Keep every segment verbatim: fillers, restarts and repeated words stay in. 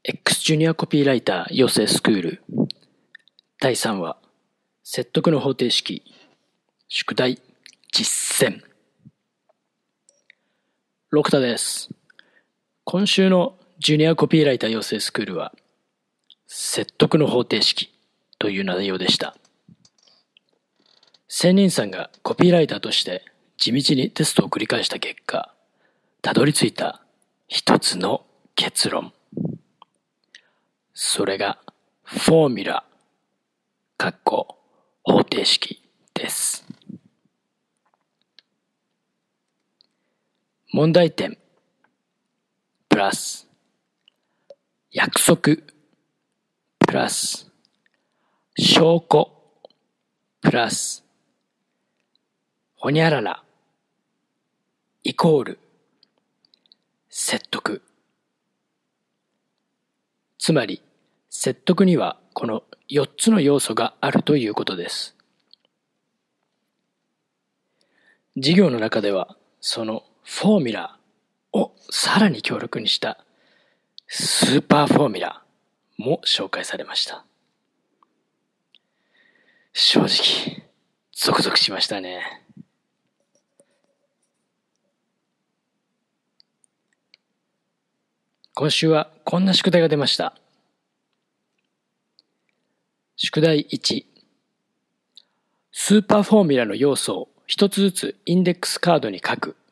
X ジュニアコピーライター養成スクールだいさん話説得の方程式宿題実践六田です。今週のジュニアコピーライター養成スクールは説得の方程式という内容でした。仙人さんがコピーライターとして地道にテストを繰り返した結果、たどり着いた一つの結論。それがフォーミュラ、かっこ方程式です。問題点プラス約束プラス証拠プラスほにゃららイコール説得。つまり説得にはこのよっつの要素があるということです。授業の中ではそのフォーミュラをさらに強力にしたスーパーフォーミュラも紹介されました。正直ゾクゾクしましたね。今週はこんな宿題が出ました。宿題いち、スーパーフォーミュラの要素を一つずつインデックスカードに書く。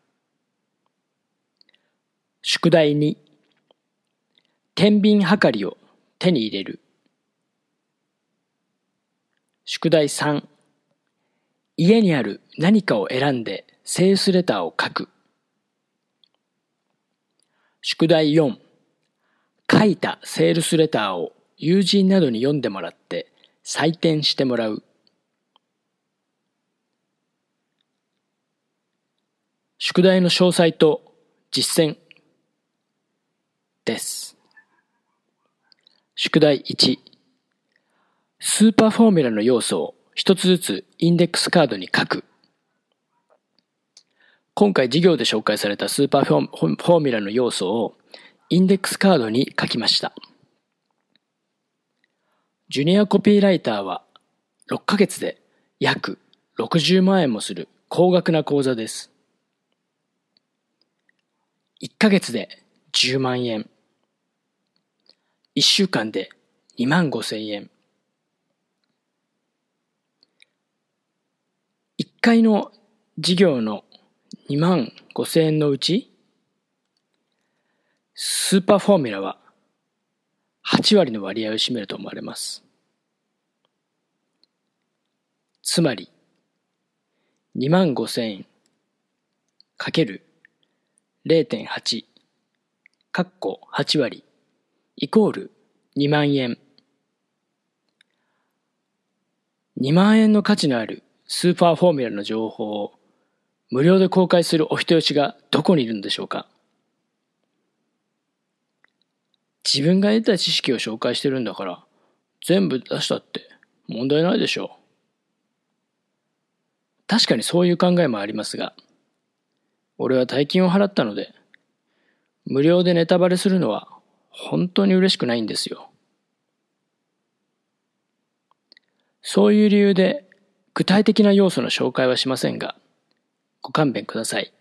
宿題に、天秤計りを手に入れる。宿題さん、家にある何かを選んでセールスレターを書く。宿題よん、書いたセールスレターを友人などに読んでもらって採点してもらう。宿題の詳細と実践です。宿題いち、スーパーフォーミュラの要素を一つずつインデックスカードに書く。今回授業で紹介されたスーパーフォーミュラの要素をインデックスカードに書きました。ジュニアコピーライターはろっかげつで約ろくじゅうまんえんもする高額な講座です。いっかげつでじゅうまんえん、いっしゅうかんでにまんごせんえん。いっかいの授業のにまんごせんえんのうち、スーパーフォーミュラははちわりの割合を占めると思われます。つまり、にまんごせんえんかける れいてんはち かっこはちわりイコールにまんえん。にまんえんの価値のあるスーパーフォーミュラの情報を無料で公開するお人よしがどこにいるのでしょうか。自分が得た知識を紹介してるんだから全部出したって問題ないでしょう。確かにそういう考えもありますが、俺は大金を払ったので無料でネタバレするのは本当に嬉しくないんですよ。そういう理由で具体的な要素の紹介はしませんが、ご勘弁ください。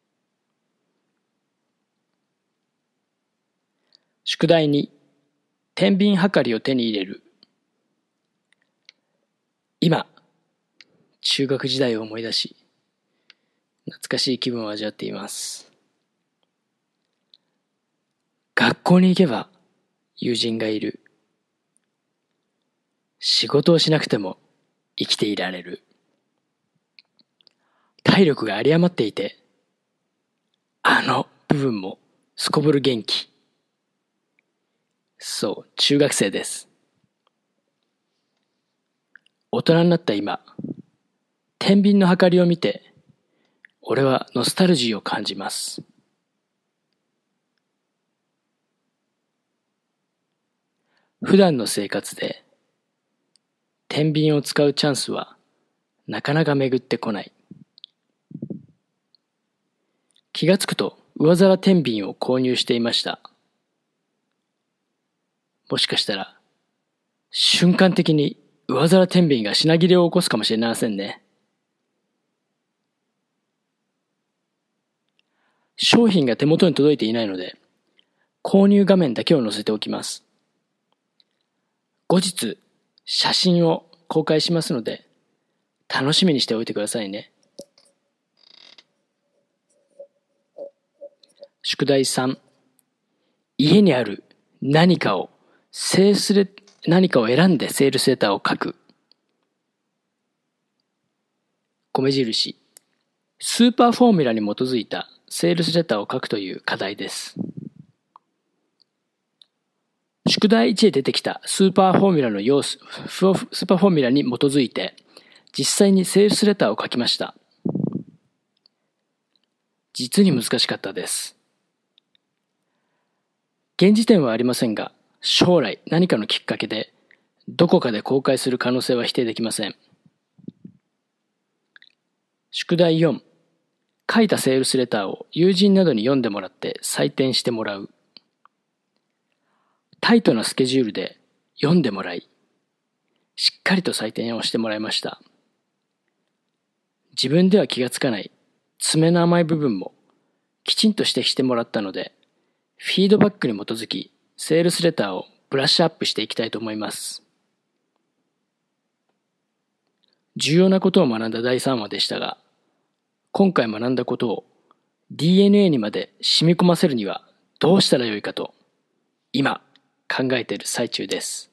宿題に、天秤計りを手に入れる。今、中学時代を思い出し、懐かしい気分を味わっています。学校に行けば友人がいる。仕事をしなくても生きていられる。体力が有り余っていて、あの部分もすこぶる元気。そう、中学生です。大人になった今、天秤の計りを見て、俺はノスタルジーを感じます。普段の生活で、天秤を使うチャンスはなかなか巡ってこない。気がつくと上皿天秤を購入していました。 もしかしたら瞬間的に上皿天秤が品切れを起こすかもしれませんね。商品が手元に届いていないので、購入画面だけを載せておきます。後日、写真を公開しますので、楽しみにしておいてくださいね。宿題さん、家にある何かをセールスレ何かを選んでセールスレターを書く。米印、スーパーフォーミュラに基づいたセールスレターを書くという課題です。宿題いちで出てきたスーパーフォーミュラの要素、スーパーフォーミュラに基づいて実際にセールスレターを書きました。実に難しかったです。現時点はありませんが、将来何かのきっかけでどこかで公開する可能性は否定できません。宿題よん、書いたセールスレターを友人などに読んでもらって採点してもらう。タイトなスケジュールで読んでもらい、しっかりと採点をしてもらいました。自分では気がつかない爪の甘い部分もきちんと指摘してもらったので、フィードバックに基づきセールスレターをブラッシュアップしていきたいと思います。重要なことを学んだだいさんわでしたが、今回学んだことを ディーエヌエー にまで染み込ませるにはどうしたらよいかと今考えている最中です。